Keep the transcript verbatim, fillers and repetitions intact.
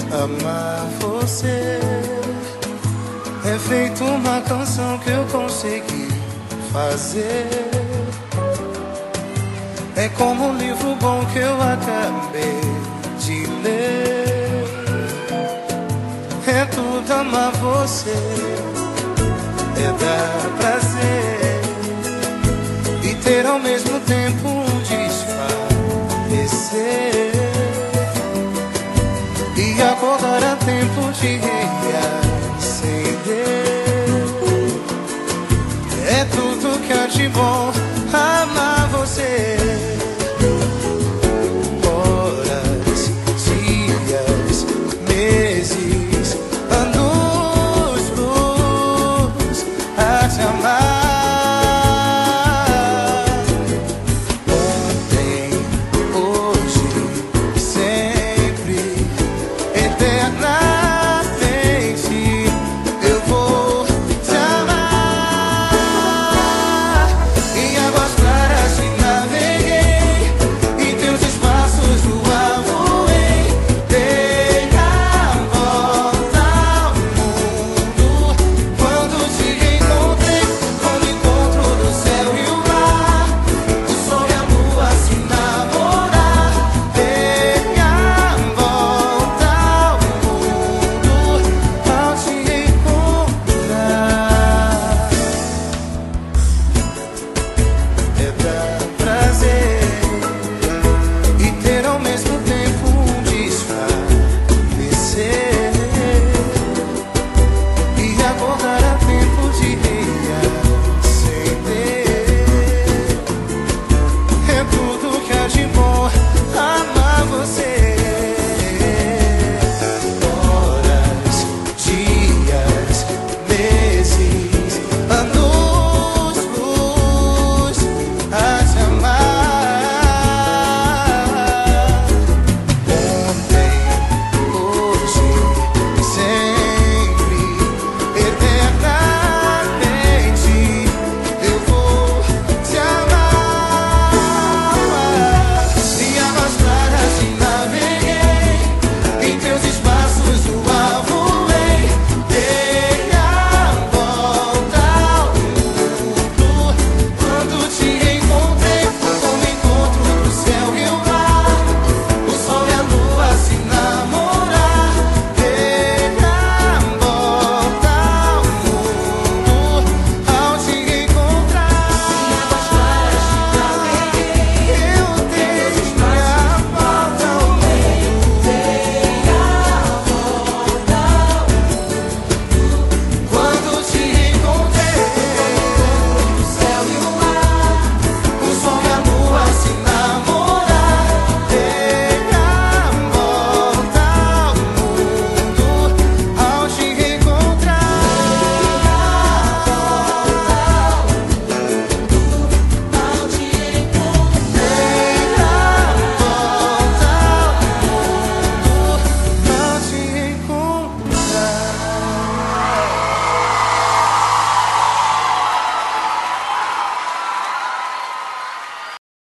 Amar você é feito uma canção que eu consegui fazer. É como um livro bom que eu acabei de ler. É tudo amar você, é dar prazer e ter ao mesmo tempo um desfalecer. E acordar a tempo de